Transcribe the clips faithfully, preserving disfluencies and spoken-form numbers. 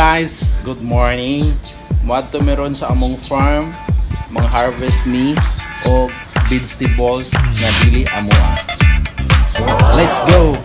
guys, good morning. Madto meron sa among farm mga harvest me o vegetables nga dili amoa. So, let's go.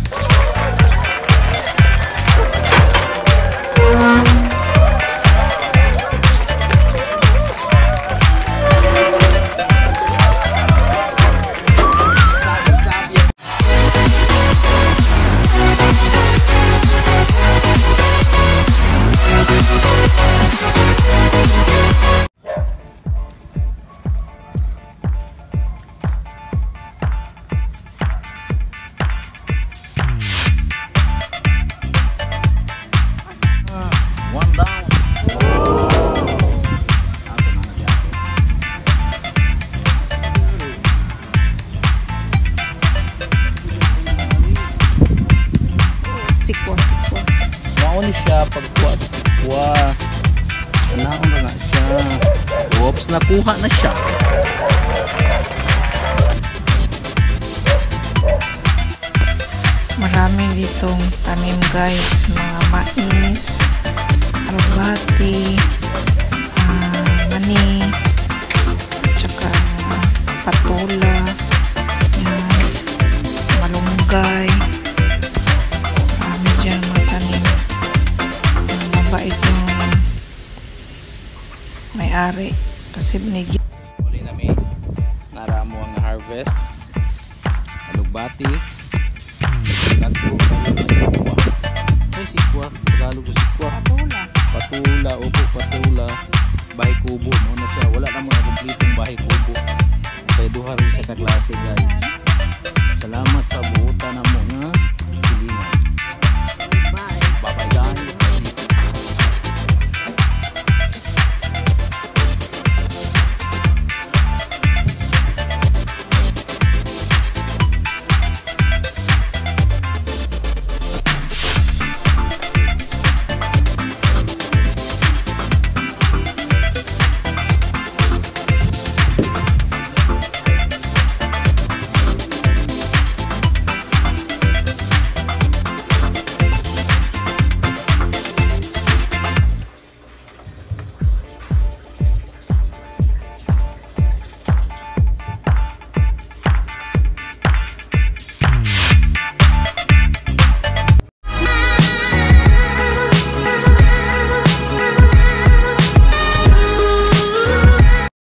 Mauni siya pagkuha sa sikwa. Kanaon na siya. Oops, nakuha na siya. Marami ditong tanim guys, mga mais, alubati, uh, mani, at saka uh, patula, yan, malunggay. Marami dyan mga tanim. Mabait yung may-ari kasi binigyan. Muli nami nara mo ang harvest alubati nato sikwa. Ay sikwa, Tagalog sikwa. Patula. Patula, upo patula. Bahay kubo mo na siya. Wala na mga kumpletong bahay kubo. Kaya duha rin siya ka klase guys. Salamat sa buutan na mo nga silingan. Bye bye guys.